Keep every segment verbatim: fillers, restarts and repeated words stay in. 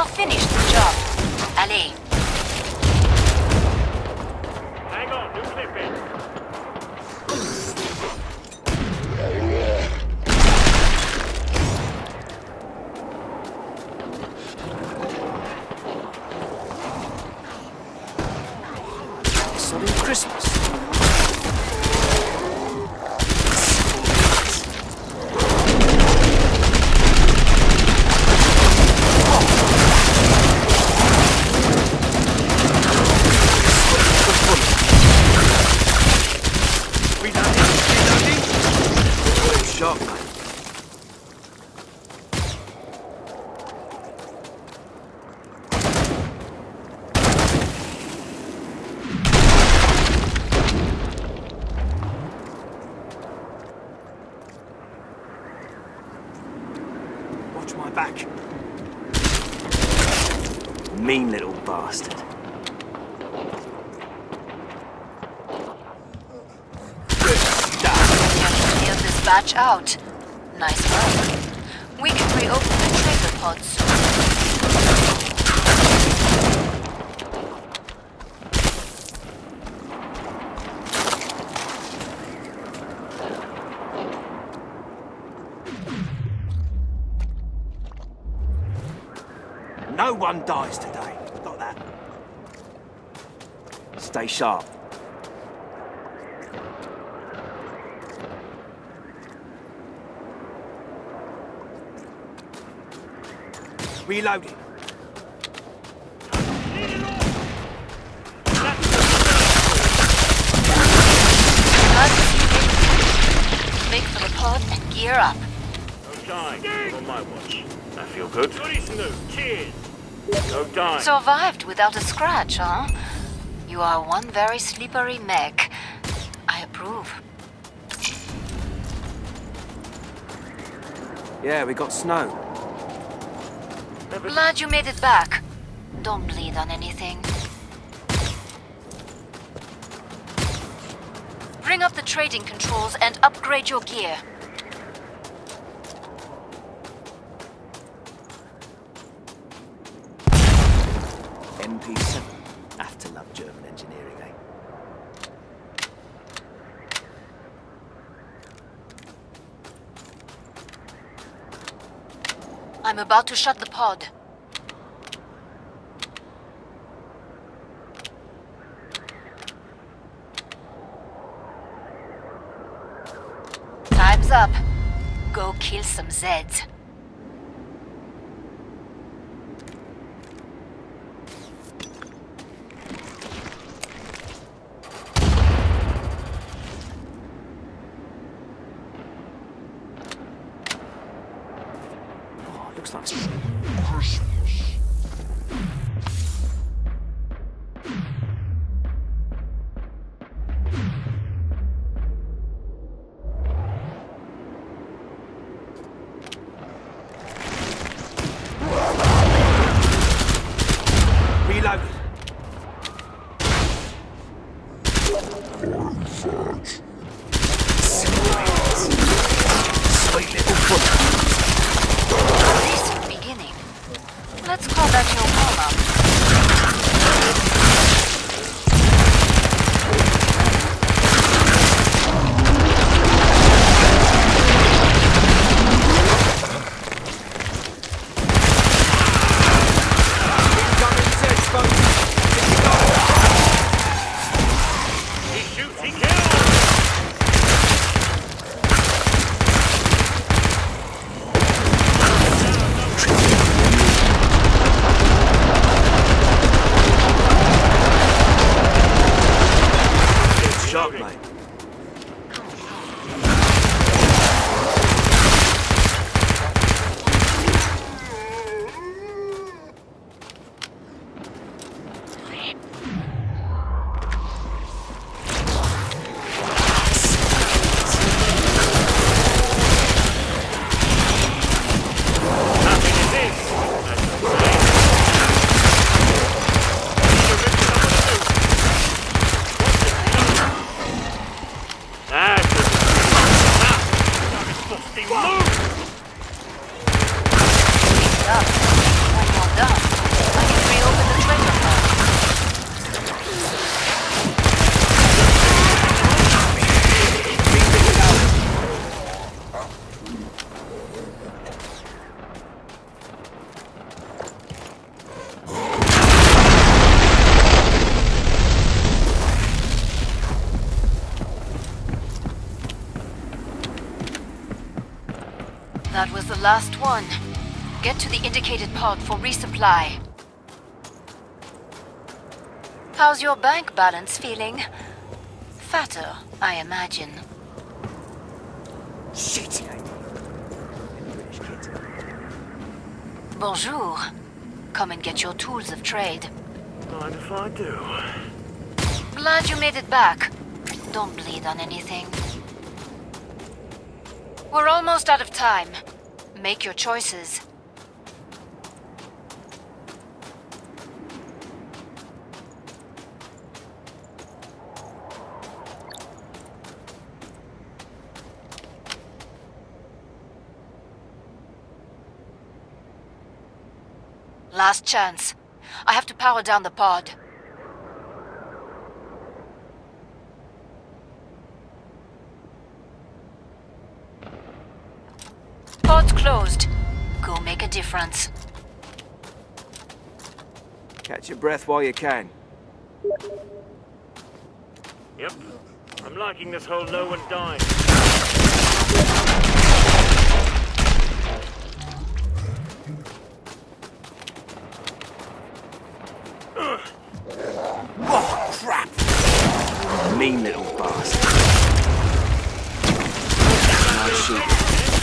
now finished the job. Allez. Hang on, new clip in. Sudden Christmas. Watch my back. Mean little bastard. Good stuff. Cleared this batch out. Nice work. We can reopen the trader pod soon. No one dies today. Got that? Stay sharp. Reloading. Make for the pod and gear up. No dying on my watch. I feel good. Cheers. No dying. Survived without a scratch, huh? You are one very slippery mech. I approve. Yeah, we got snow. Glad you made it back. Don't bleed on anything. Bring up the trading controls and upgrade your gear. M P seven. Have to love German engineering, eh? I'm about to shut the pod. Time's up. Go kill some Zeds. Looks like Christmas. Reload. Sweet little foot. Let's call that your warm-up. He shoots, he kills! That was the last one. Get to the indicated pod for resupply. How's your bank balance feeling? Fatter, I imagine. Shit! British kids. Bonjour. Come and get your tools of trade. Mind if I do? Glad you made it back. Don't bleed on anything. We're almost out of time. Make your choices. Last chance. I have to power down the pod. Pod's closed. Go make a difference. Catch your breath while you can. Yep. I'm liking this whole no one dying. Oh, crap! Mean little bastard. Nice shooting.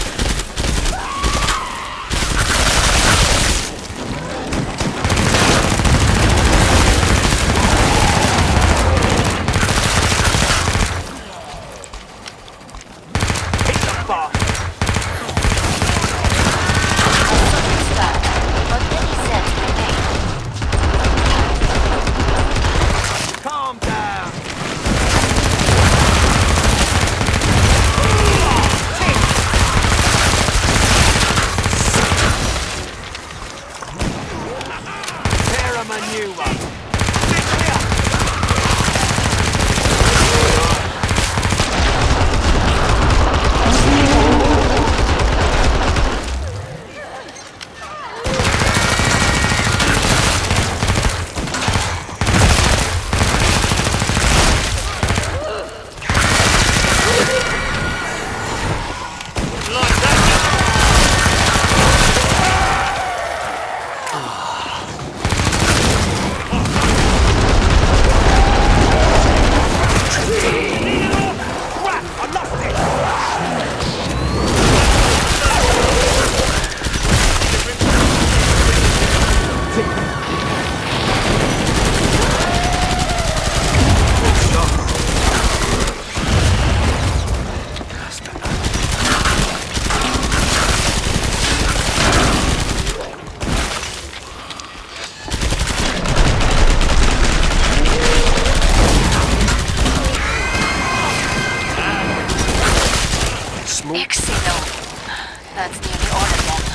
That's nearly all of them.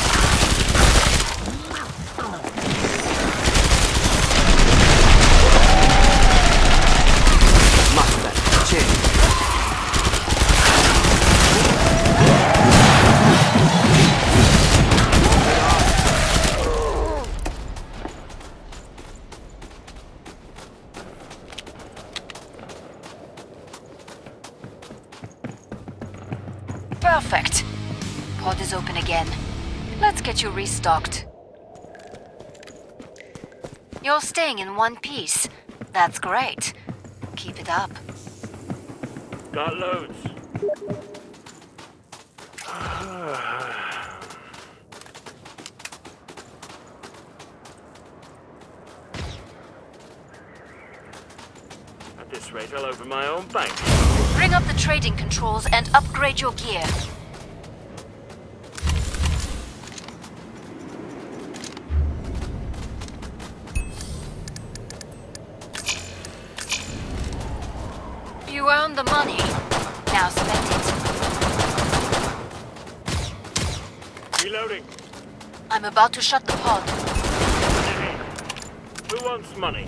Much better. Cheers. Perfect. Pod is open again. Let's get you restocked. You're staying in one piece. That's great. Keep it up. Got loads. At this rate, I'll open my own bank. Bring up the trading controls and upgrade your gear. You earned the money. Now spend it. Reloading. I'm about to shut the pod. Who wants money?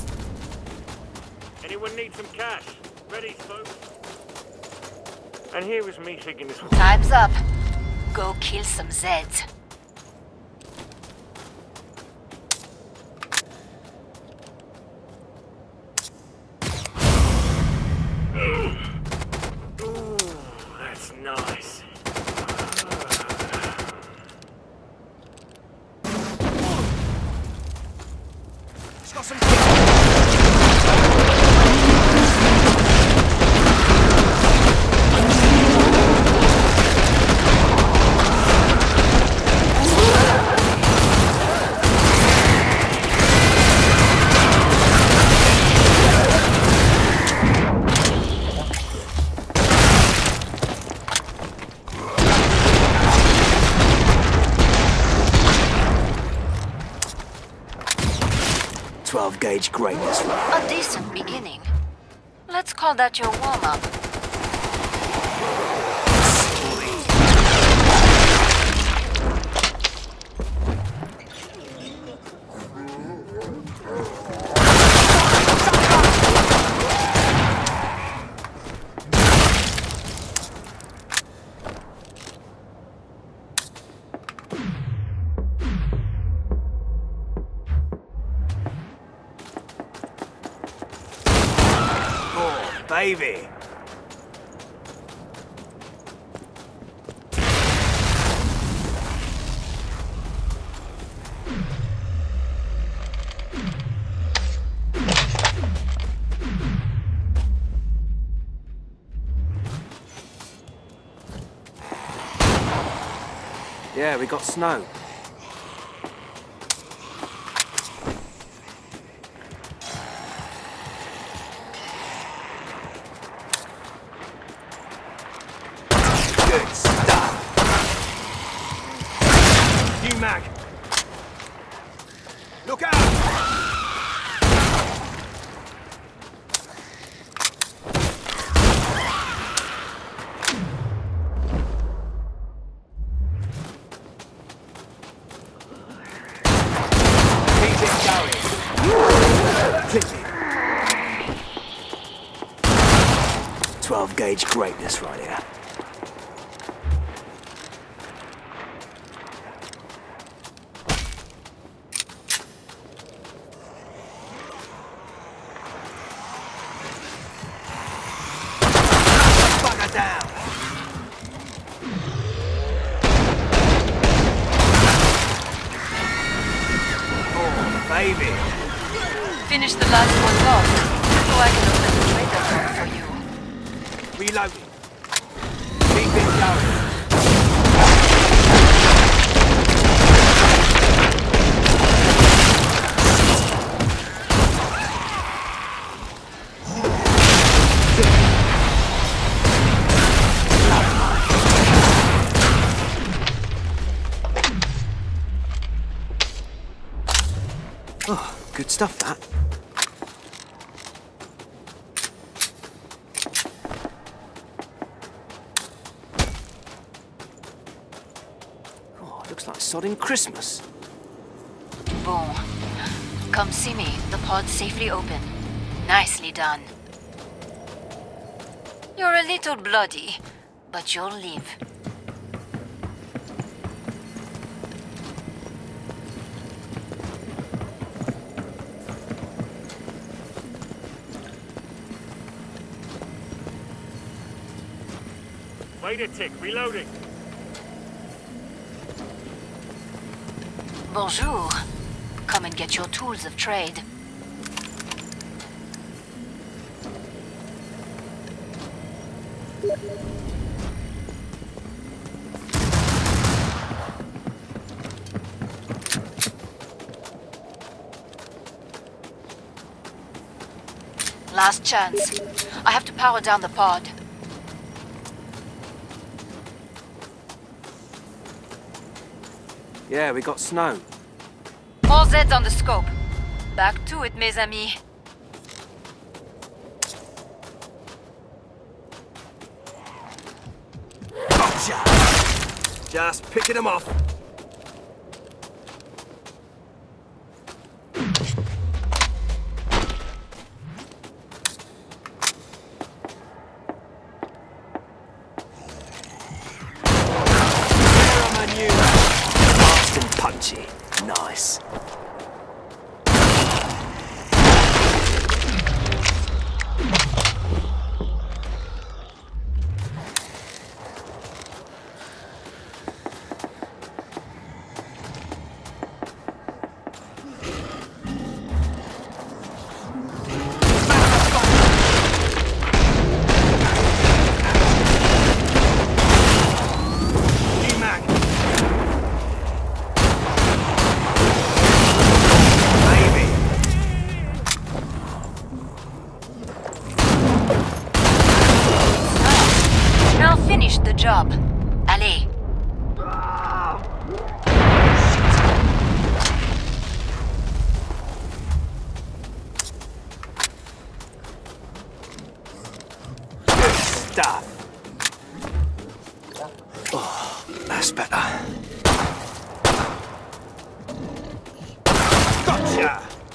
Anyone need some cash? Ready, folks? And here was me thinking this was... Time's up. Go kill some Zeds. Ooh, that's nice. got some... twelve gauge greatness. A decent beginning. Let's call that your warm-up. Baby. Yeah, we got snow. Good stuff. You mag. Look out! Keep it going. Clinton. twelve gauge greatness right here. Down. Oh, baby. Finish the last one off, so I can open the trader door for you. Reloading. Keep it going. Oh, good stuff, that. Oh, looks like sodding Christmas. Bon. Come see me. The pod's safely open. Nicely done. You're a little bloody, but you'll live. Wait a tick, reloading. Bonjour. Come and get your tools of trade. Last chance. I have to power down the pod. Yeah, we got snow. All Zeds on the scope. Back to it, mes amis. Gotcha! Just picking them off. Punchy. Nice. That's better. Gotcha!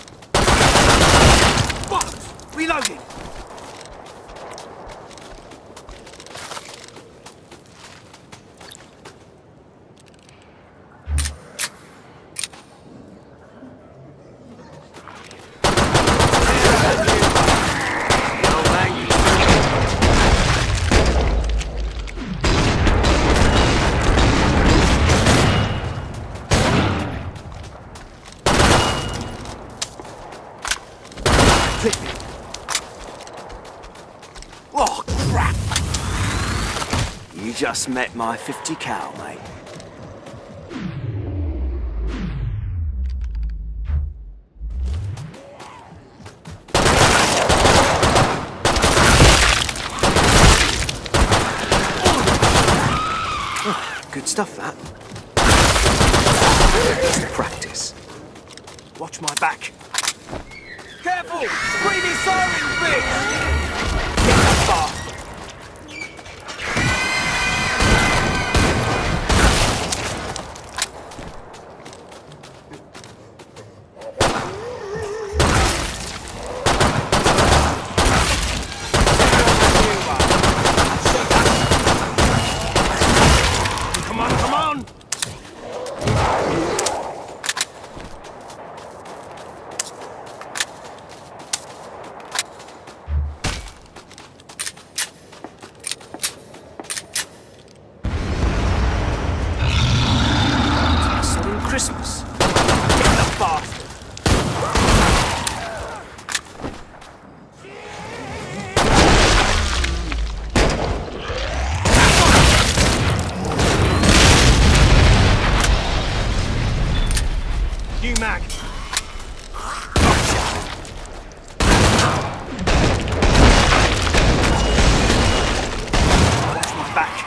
What? Reloading! Oh, crap! You just met my fifty cal, mate. Good stuff, that. Just practice. Watch my back. Careful! Screaming siren bitch! Get that far! Come on, come on! Sudden Christmas. Get the bastard! You mag! Watch my back.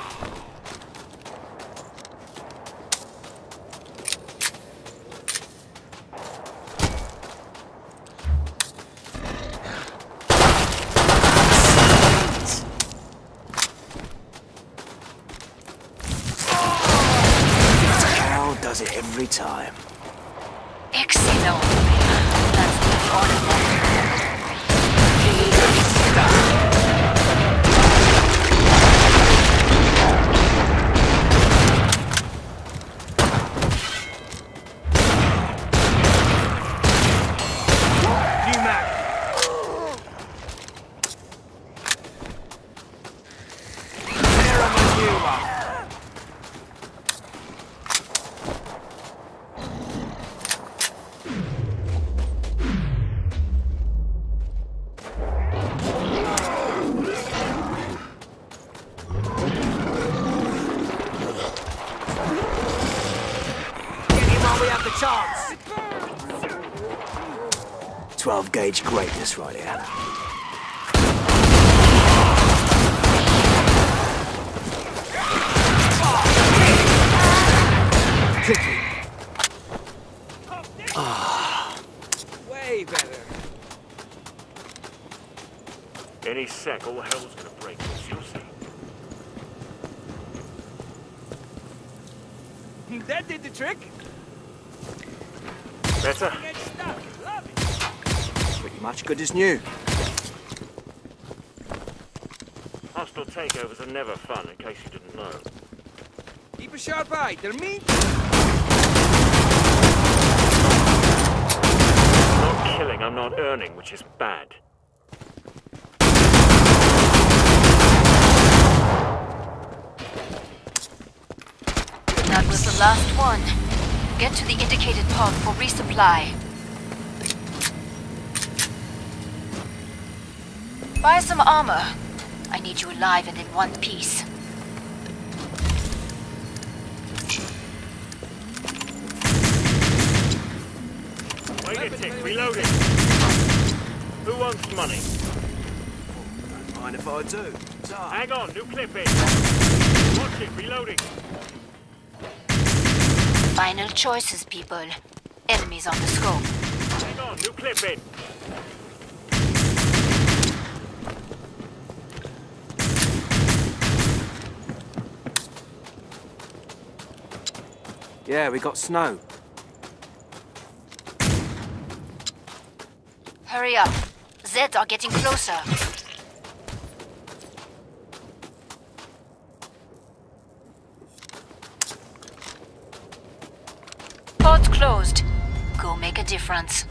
Cal does it every time. Excellent. That's the order. You mag! There on the new one. Get him while we have the chance. twelve gauge greatness right here. Way better. Any sec, all hell's gonna break loose, you'll see. That did the trick. Better? Get stuck. Love it. Pretty much good as new. Hostile takeovers are never fun, in case you didn't know. Keep a sharp eye. They're mean. Not killing, I'm not earning, which is bad. That was the last one. Get to the indicated pod for resupply. Buy some armor. I need you alive and in one piece. Wait a tick, reloading. Who wants money? Don't mind if I do. Sorry. Hang on, new clip in. Watch it, reloading. Final choices, people. Enemies on the scope. Hang on, new clip in. Yeah, we got snow. Hurry up. Zeds are getting closer. Port's closed. Go make a difference.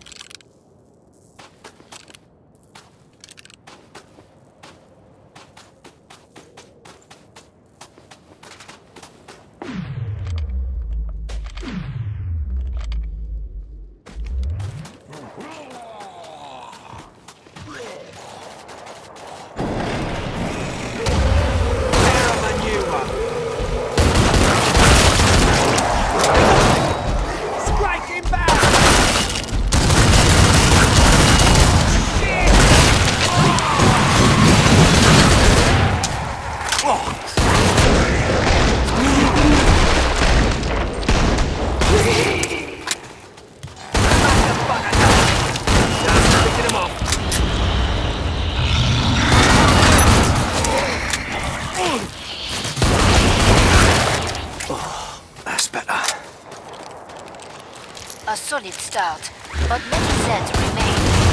A solid start, but many Zeds remain.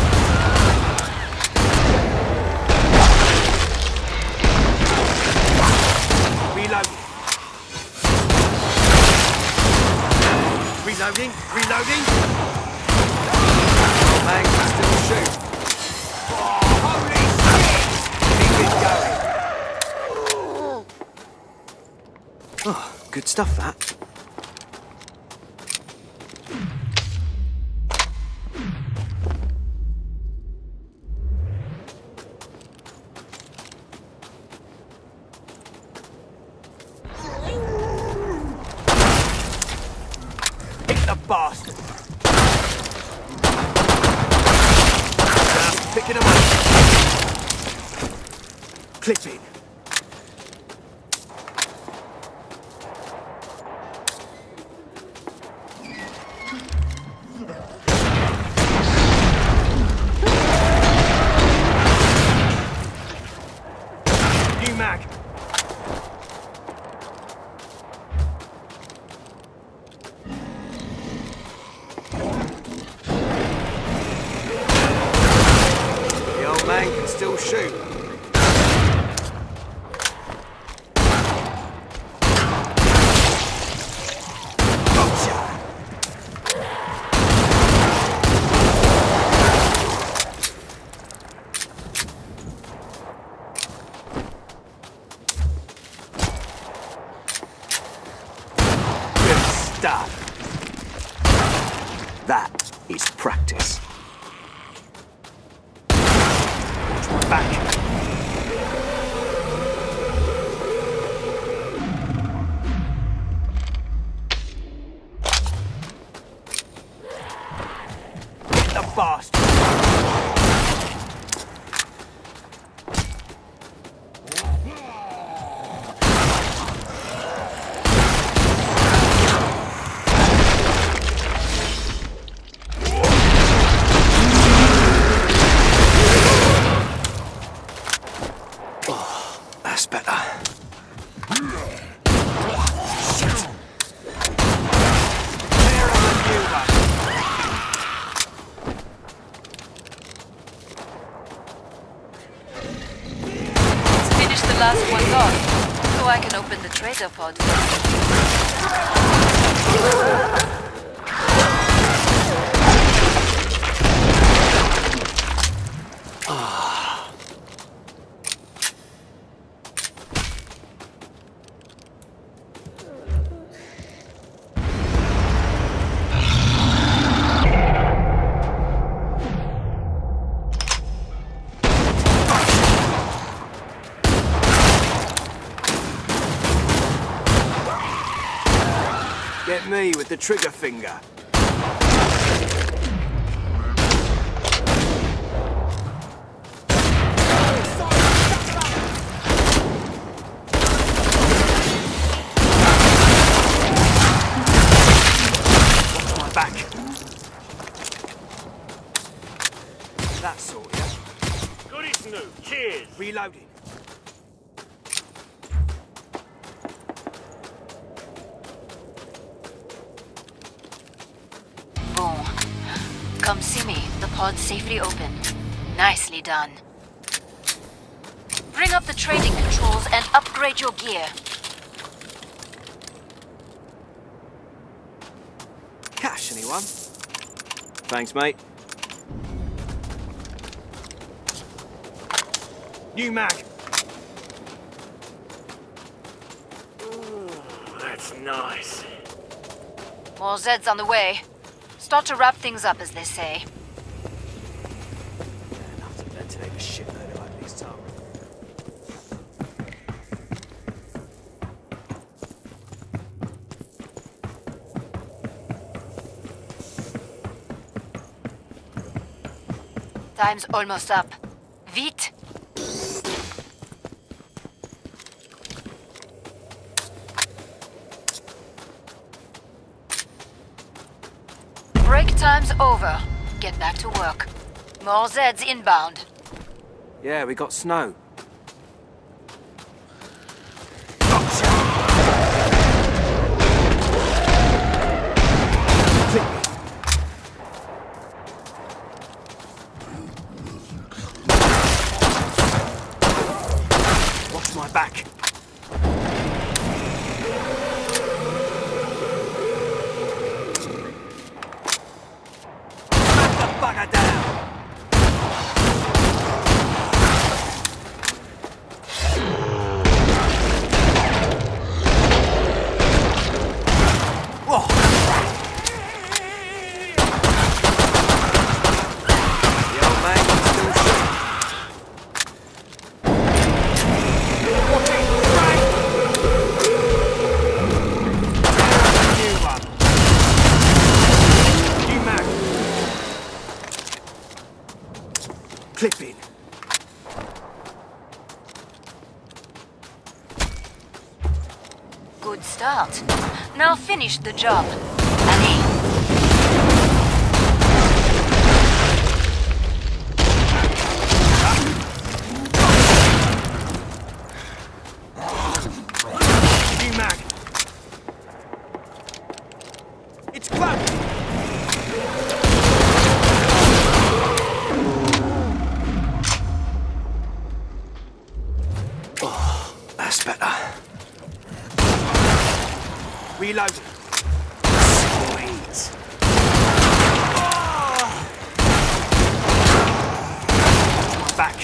Reload. Reloading. Reloading. Oh, man, can still shoot. Oh, holy shit! Keep it going. Oh, good stuff, that. The bastard! Just picking them up. Clipping. New mag. Man can still shoot. Gotcha. Good stuff. That is practice. Back. Hit the bastard. That's better. Shit. There are the new ones. Let's finish the last one off, so I can open the trader pod. Get me with the trigger finger. Watch my back. That's all, yeah? Goody Snoop, cheers! Reloading. bon. Come see me. The pod's safely open. Nicely done. Bring up the trading controls and upgrade your gear. Cash, anyone? Thanks, mate. New mag. Ooh, that's nice. More Zeds on the way. Start to wrap things up, as they say. Enough to ventilate a shitload of ugly stuff. Time's almost up. Vite! Break time's over. Get back to work. More Zeds inbound. Yeah, we got snow. Watch my back. Bugger down! Whoa! The old man can still shoot. Watching, right! New one. New mag. Clipping. Good start. Now finish the job. Allez. New mag. It's close. That's better. Reload. Sweet. Oh. Back.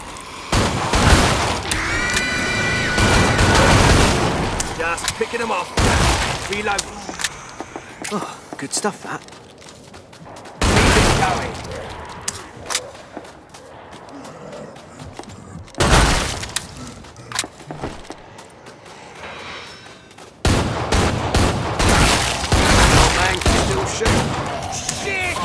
Just picking them off. Reload. Oh, good stuff, that. Keep it going. Shit! Shit!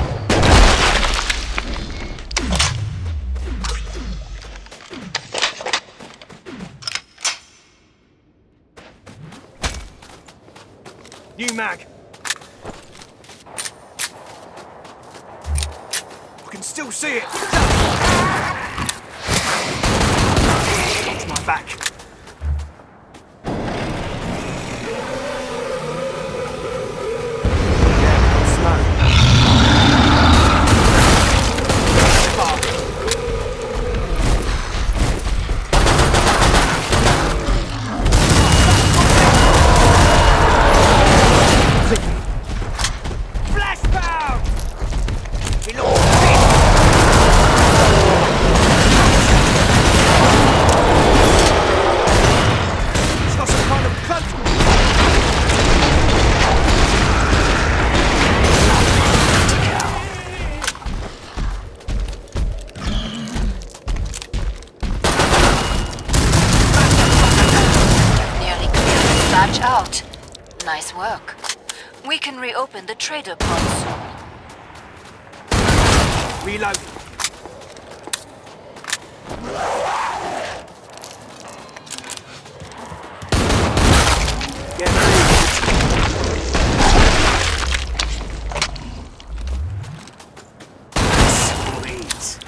New mag. I can still see it. Watch my back. Out. Nice work. We can reopen the trader pod soon. Reload. Get ready. Sweet.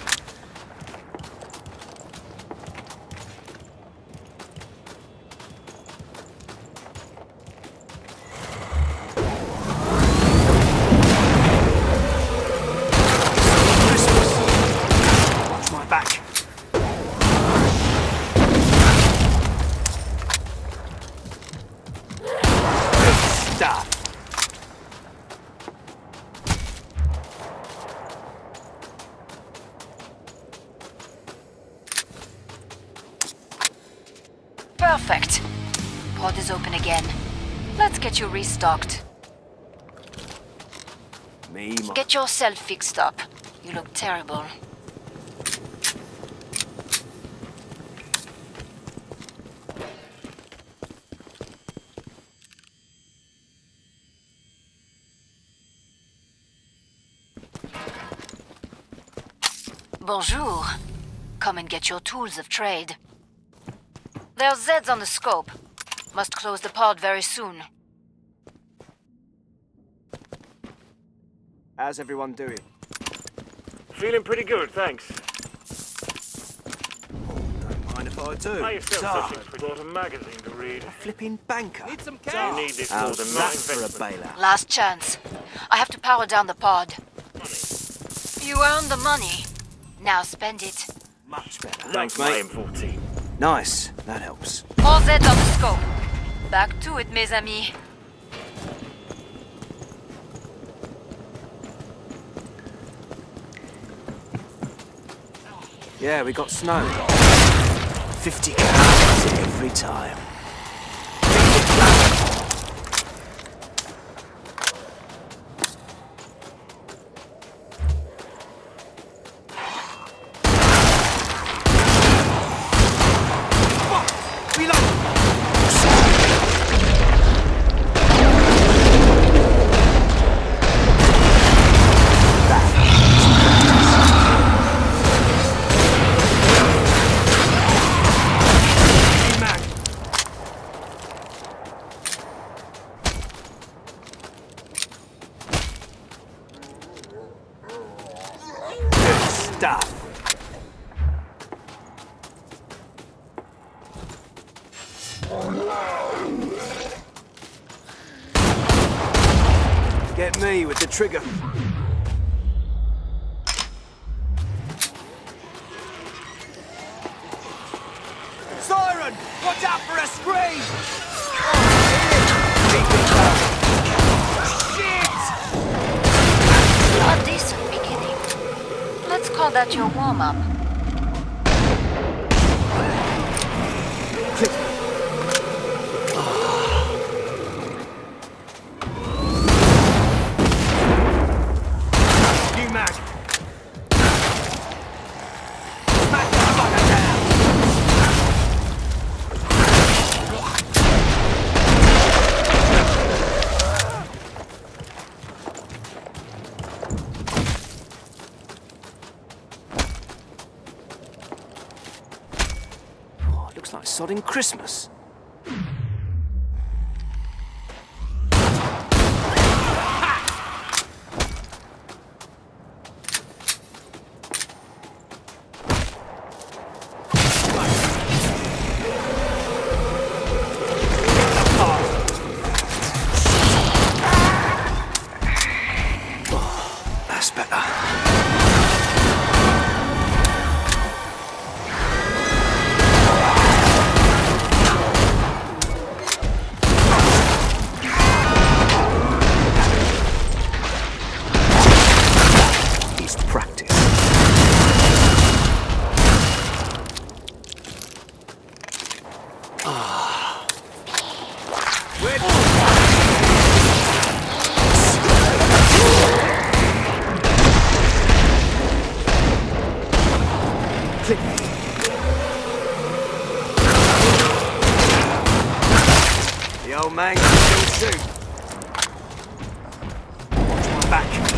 stuff. Perfect. Pod is open again. Let's get you restocked. Me, my... Get yourself fixed up. You look terrible. Bonjour. Come and get your tools of trade. There's Zeds on the scope. Must close the pod very soon. How's everyone doing? Feeling pretty good, thanks. Don't mind if I do. How yourself Tough. searching for got a magazine to read? A flipping banker. Need some You cash. need this more How's than my that for a investment. bailout? Last chance. I have to power down the pod. Money. You earned the money. Now spend it. Much better. Thanks, Thanks, my mate. M fourteen. Nice. That helps. All Zeds on the scope. Back to it, mes amis. Yeah, we got snow. Fifty calories every time. Stuff. Get me with the trigger. Siren! Watch out for a scream! A decent beginning. Let's call that your warm-up. You mag. Smack the fucker down. Oh, it looks like sodding Christmas. That's better. It's practice. Ah. Click. The old man can still shoot. Watch my back.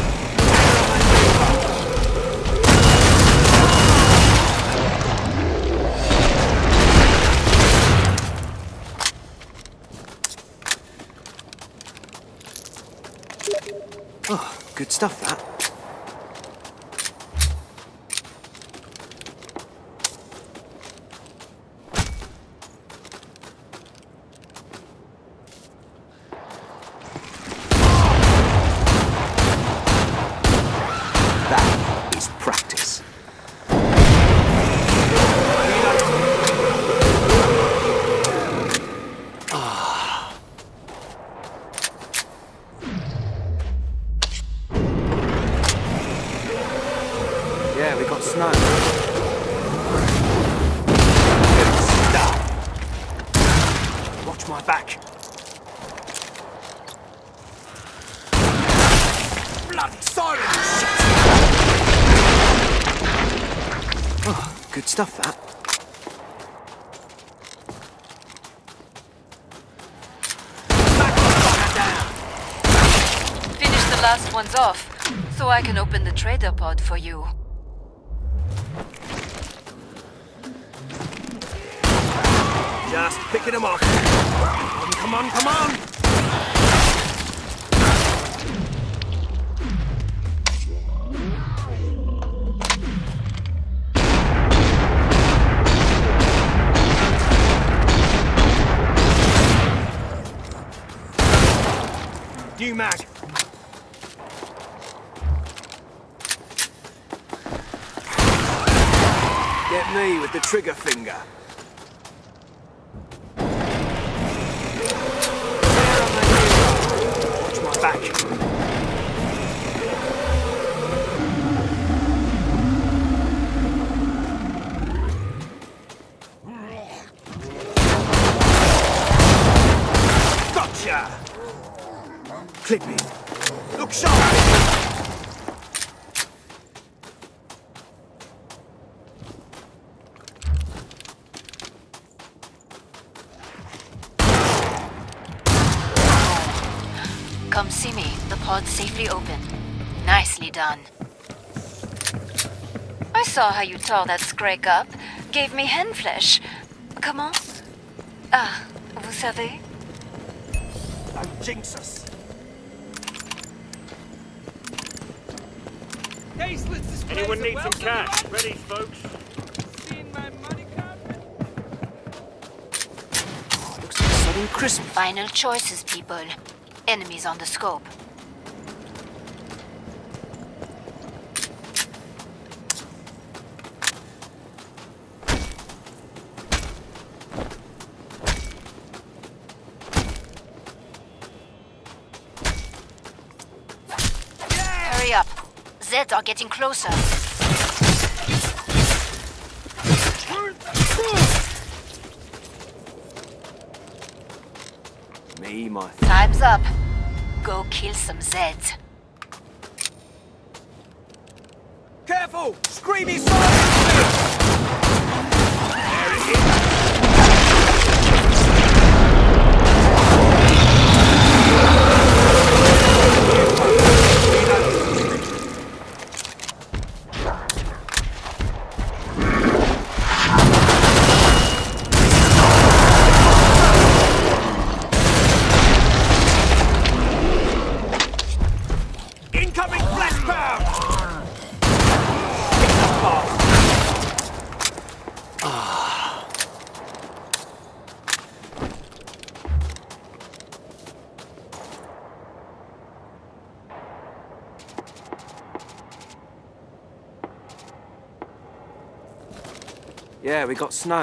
Oh, good stuff, that. That is practice. Ah. Bloody siren! Shit! Oh, good stuff, that. Finish the last ones off, so I can open the trader pod for you. Just picking them off. Come on, come on, come on! New mag. Get me with the trigger finger. Watch my back. Gotcha! Clip it. Look sharp! Come see me. The pod's safely open. Nicely done. I saw how you tore that Scrake up. Gave me hen flesh. Comment? Ah, vous savez? Don't jinx us. Anyone need some cash? Ready, folks? Seen my money carpet? Oh, looks like sudden Christmas. Final choices, people. Enemies on the scope. Hurry up. Zeds are getting closer. Me, my... Time's up. Go kill some Zeds. Careful! Screamy siren! There it is! Incoming flashpound! Ah. Yeah, we got snow.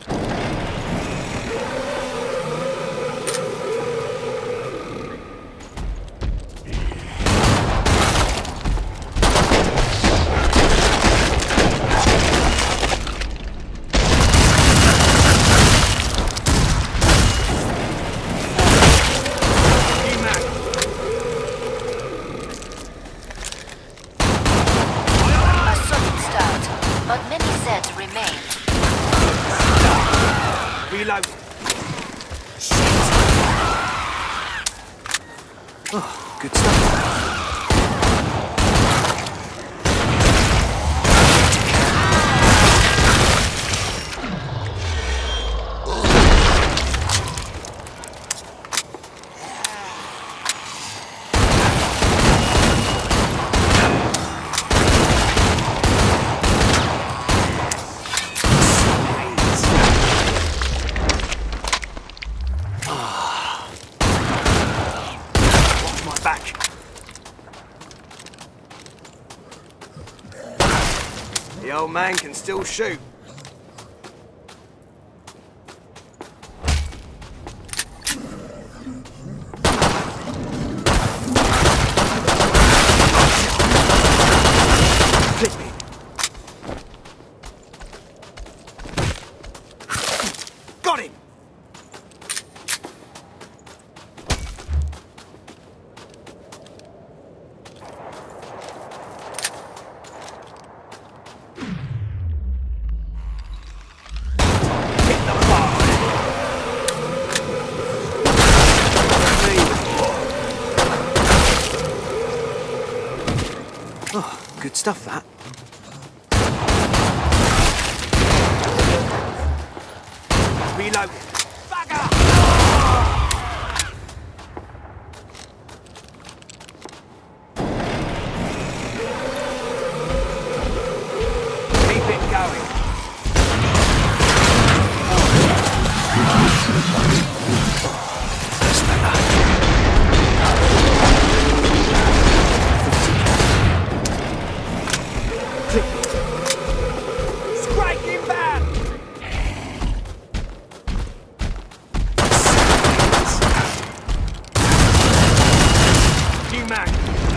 Reload. Shit. Oh, good stuff. The old man can still shoot. Flip it. Got him! stuff, that. Reload. Bagger! Keep it going. That's better. Striking back! New mag.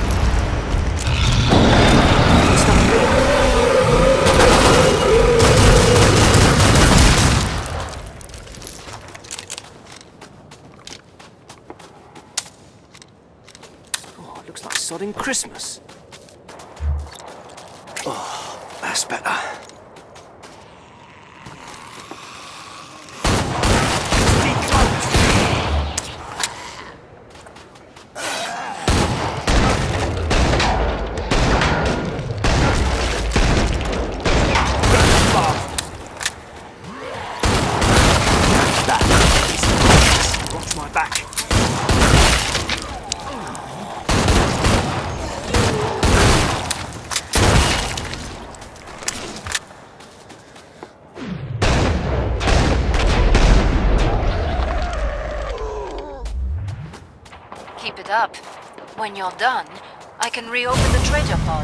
Oh, it looks like sodding Christmas. Oh, that's better. Watch my back. Keep it up. When you're done, I can reopen the traitor pod.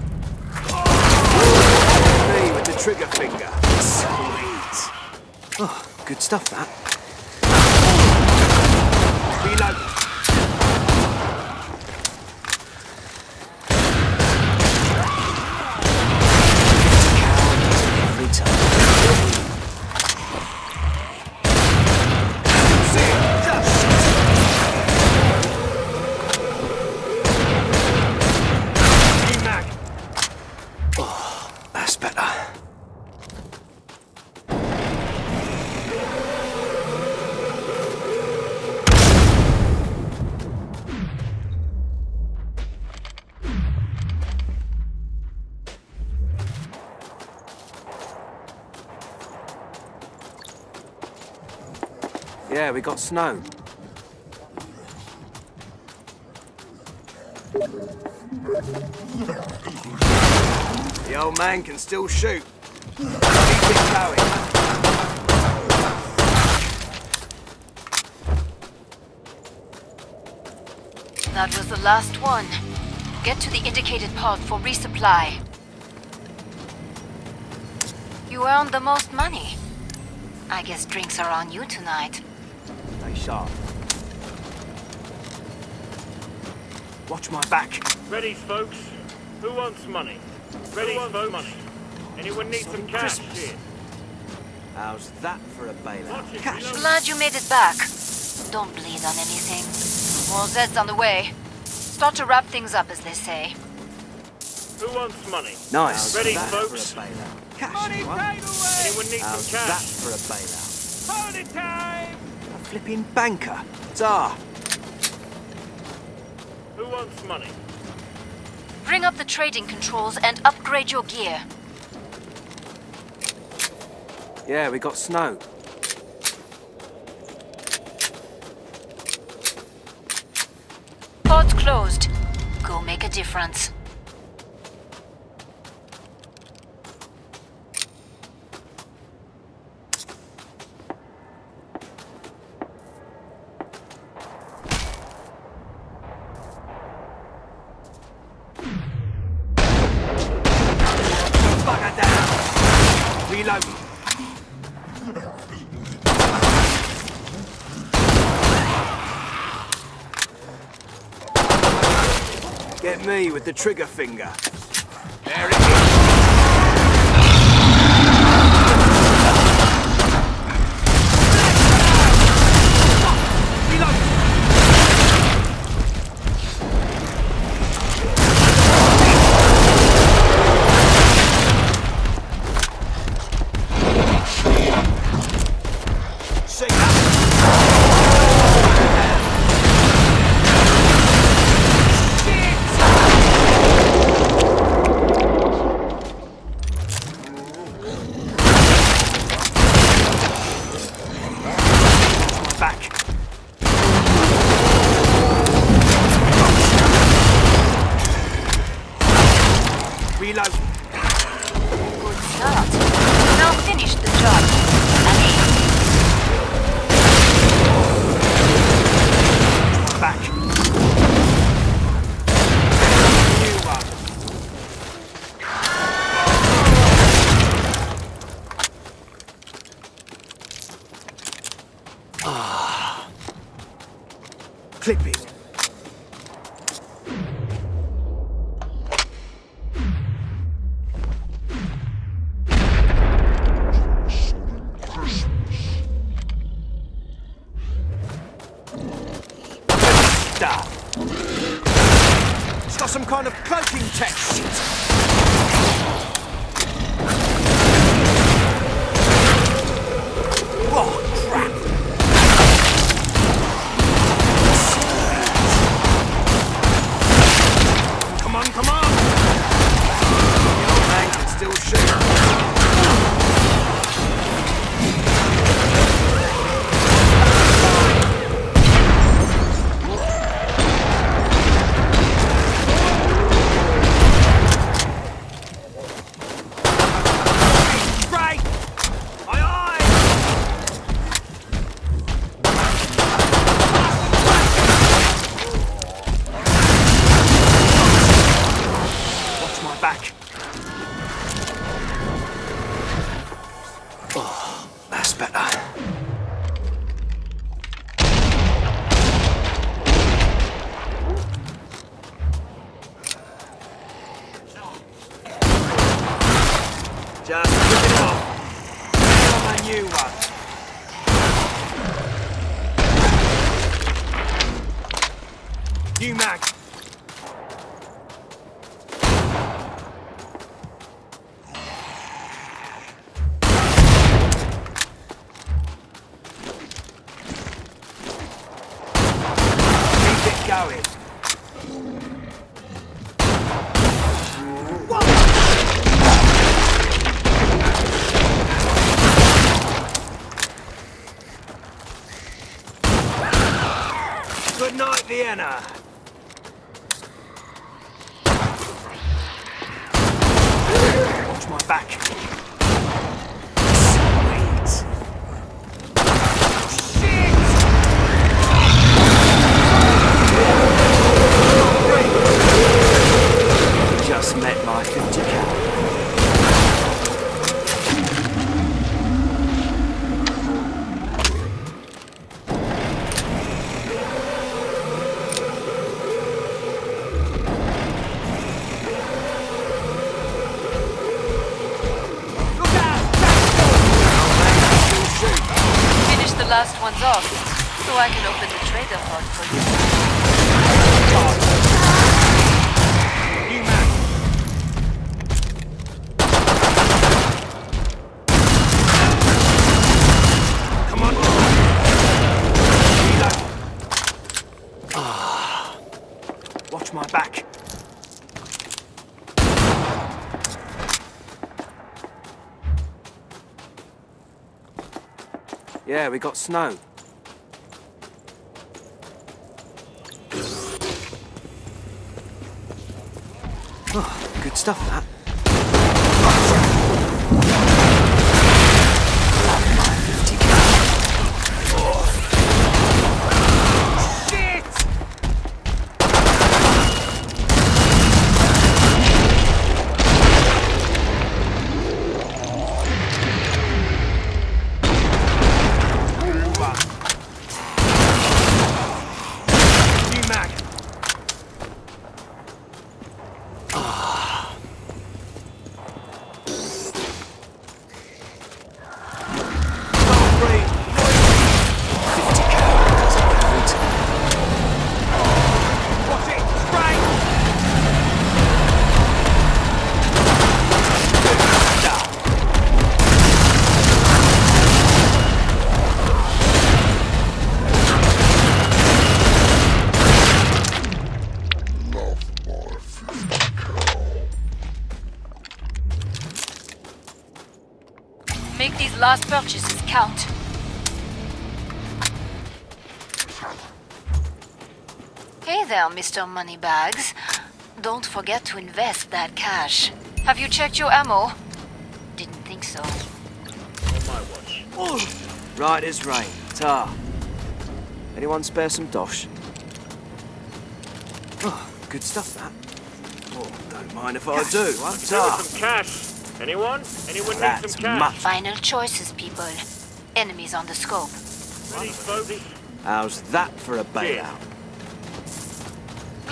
Me with the trigger finger. Sweet. Oh, good stuff, that. Reload. Every time. Oh, that's better. Yeah, we got snow. The old man can still shoot. Keep it going. That was the last one. Get to the indicated pod for resupply. You earned the most money. I guess drinks are on you tonight. Stay sharp. Watch my back. Ready, folks? Who wants money? Ready, Who wants folks? money? Anyone need some cash? Christmas. Here. How's that for a bailout? Watch it, Cash. reload. Glad you made it back. Don't bleed on anything. More Zeds on the way. Start to wrap things up, as they say. Who wants money? Nice. Ready, How's that folks? for a bailout? Cash. Money anyone? paid away! Anyone need How's some that cash? for a bailout? Party time! A flipping banker. Tsar. Who wants money? Bring up the trading controls and upgrade your gear. Yeah, we got snow. Pod's closed. Go make a difference. Bugger down. Reload. Get me with the trigger finger. There it is! Shake that. clipping. It's got some kind of cloaking tech shit. Oh, crap. Come on, come on. The old man can still shoot. Back. Oh, that's better. Just rip it off. Get on a new one. New mag. Going. Good night, Vienna. Watch my back. Just met my fifty cal. Look out! Finish the last ones off, so I can open the trader pod for you. Watch my back. Yeah, we got snow. Oh, good stuff, that. Make these last purchases count. Hey there, Mister Moneybags. Don't forget to invest that cash. Have you checked your ammo? Didn't think so. On my watch. Oh. Right as rain. Ta. Anyone spare some dosh? Oh, good stuff, that. Oh, don't mind if I do, huh? Give Ta. us some cash. Anyone? Anyone need That's some cash? much. Final choices, people. Enemies on the scope. Ready, folks? How's that for a bailout?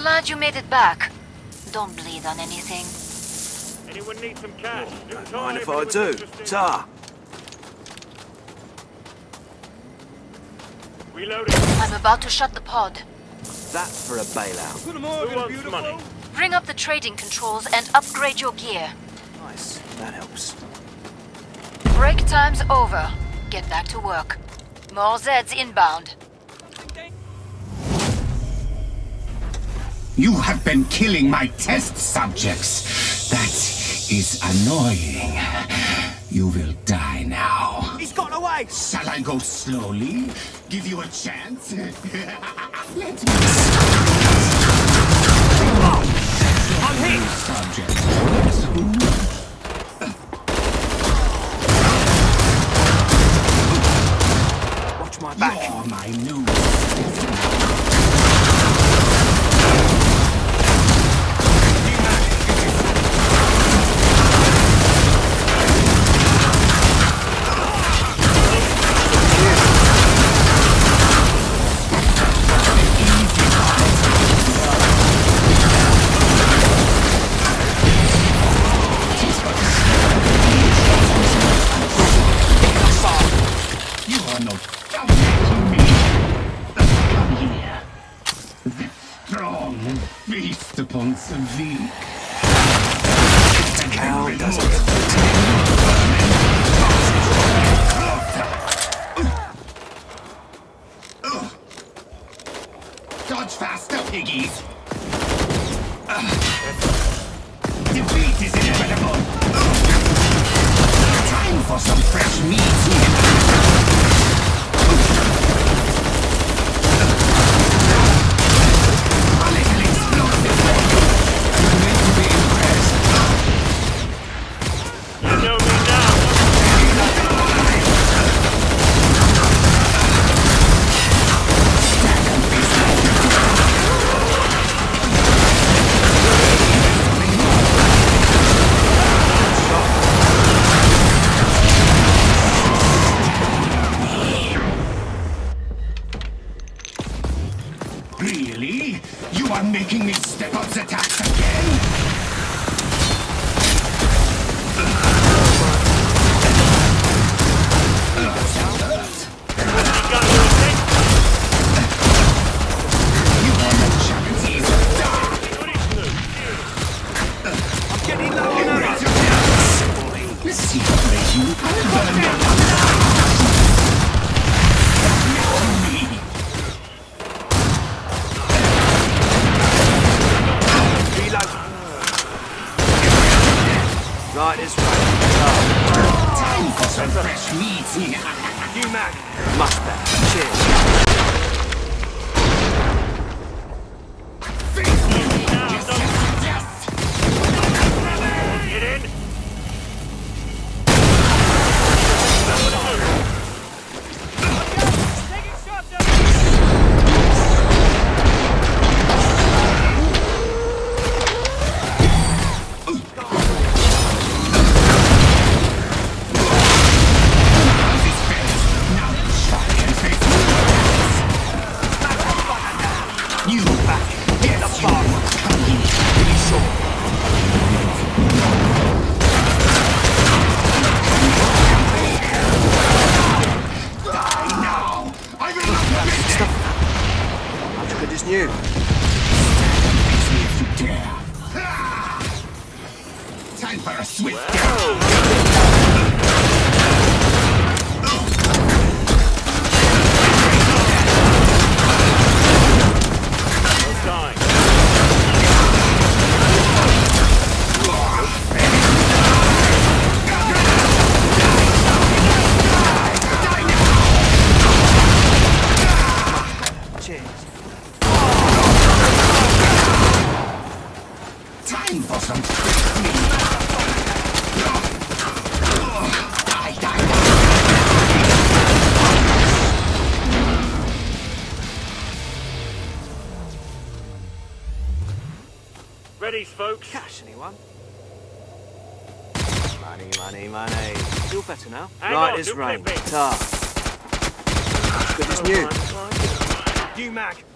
Glad you made it back. Don't bleed on anything. Anyone need some cash? Oh, New don't time mind if I anyone's do. interested. Ta. Reloading. I'm about to shut the pod. That for a bailout. Good Who morning, wants beautiful. money? Bring up the trading controls and upgrade your gear. Nice. That helps. Break time's over. Get back to work. More Zeds inbound. You have been killing my test subjects. That is annoying. You will die now. He's got away! Shall I go slowly? Give you a chance? Let me I'm hit! subject. Watch my back. You're my new. You are not coming to me. Come here. The strong feast upon Savik. Cow doesn't get Dodge faster, piggies. Uh, defeat is inevitable. Time for some fresh meat here. A little explosive for you. You're meant to be impressed. You know me now. Really? You are making me step up the tax again? You got your attention. You are no charities. Die! Goody Snoop. I'm getting low on ammo. Let's see what makes you burn your me. Reload. Right this way. Ta. Time for some fresh meat here. You Mac. Much better. Cheers. Face me. Yes, yes, yes. Get in. This belt. Now try and face me. You back. Get the bar. Come here. Be sure. Die now. I will not permit it. Much good as new. Face me if you dare. Ah! Time for a swift death. Time. Cheers. Time for some quick meat. Die, die, die. Ready, folks. Cash, anyone? Money, money, money. Feel better now? Hang right on, as don't rain. flip it. Ta. Much good as new. Fine, fine. You Mac.